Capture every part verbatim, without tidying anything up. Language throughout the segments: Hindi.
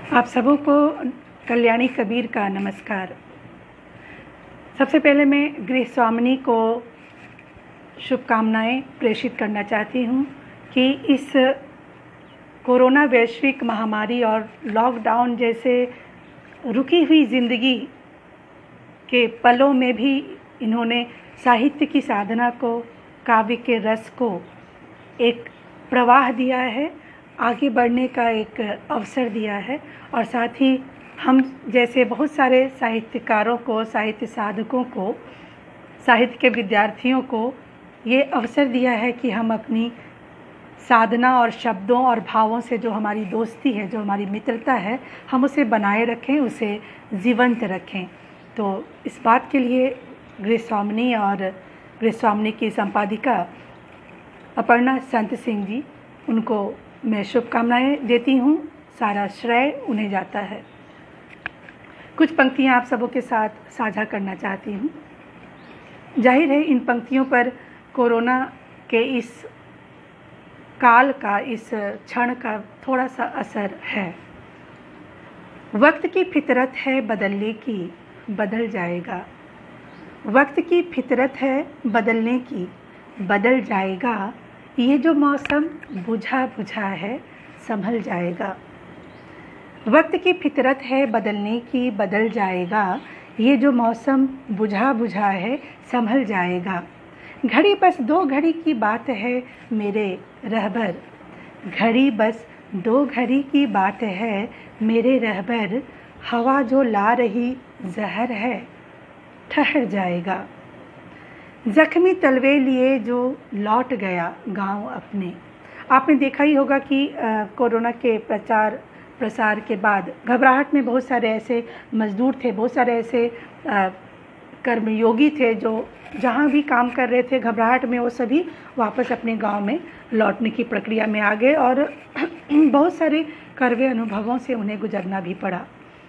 आप सबों को कल्याणी कबीर का नमस्कार। सबसे पहले मैं गृहस्वामिनी को शुभकामनाएं प्रेषित करना चाहती हूं कि इस कोरोना वैश्विक महामारी और लॉकडाउन जैसे रुकी हुई ज़िंदगी के पलों में भी इन्होंने साहित्य की साधना को, काव्य के रस को एक प्रवाह दिया है, आगे बढ़ने का एक अवसर दिया है और साथ ही हम जैसे बहुत सारे साहित्यकारों को, साहित्य साधकों को, साहित्य के विद्यार्थियों को ये अवसर दिया है कि हम अपनी साधना और शब्दों और भावों से जो हमारी दोस्ती है, जो हमारी मित्रता है, हम उसे बनाए रखें, उसे जीवंत रखें। तो इस बात के लिए गृहस्वामिनी और गृहस्वामिनी की संपादिका अपर्णा संत सिंह जी, उनको मैं शुभकामनाएं देती हूँ। सारा श्रेय उन्हें जाता है। कुछ पंक्तियाँ आप सबों के साथ साझा करना चाहती हूँ। जाहिर है इन पंक्तियों पर कोरोना के इस काल का, इस क्षण का थोड़ा सा असर है। वक्त की फितरत है बदलने की, बदल जाएगा। वक्त की फितरत है बदलने की, बदल जाएगा। ये जो मौसम बुझा बुझा है, संभल जाएगा। वक्त की फितरत है बदलने की, बदल जाएगा। ये जो मौसम बुझा बुझा है, संभल जाएगा। घड़ी बस दो घड़ी की बात है मेरे रहबर, घड़ी बस दो घड़ी की बात है मेरे रहबर। हवा जो ला रही जहर है, ठहर जाएगा। जख्मी तलवे लिए जो लौट गया गांव अपने। आपने देखा ही होगा कि आ, कोरोना के प्रचार प्रसार के बाद घबराहट में बहुत सारे ऐसे मजदूर थे, बहुत सारे ऐसे आ, कर्मयोगी थे जो जहाँ भी काम कर रहे थे, घबराहट में वो सभी वापस अपने गांव में लौटने की प्रक्रिया में आ गए और बहुत सारे कड़वे अनुभवों से उन्हें गुजरना भी पड़ा।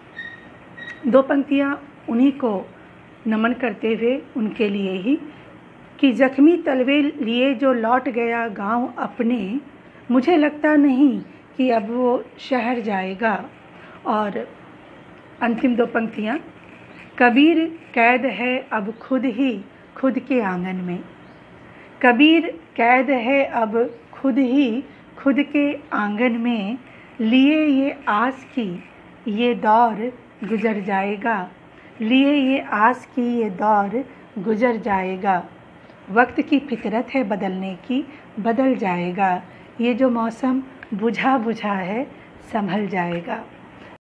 दो पंक्तियाँ उन्हीं को नमन करते हुए, उनके लिए ही कि जख्मी तलवे लिए जो लौट गया गांव अपने, मुझे लगता नहीं कि अब वो शहर जाएगा। और अंतिम दो पंक्तियाँ, कबीर कैद है अब खुद ही खुद के आंगन में। कबीर कैद है अब खुद ही खुद के आंगन में। लिए ये आस की ये दौर गुजर जाएगा, लिए ये आस की ये दौर गुजर जाएगा। वक्त की फितरत है बदलने की, बदल जाएगा। ये जो मौसम बुझा बुझा है, संभल जाएगा।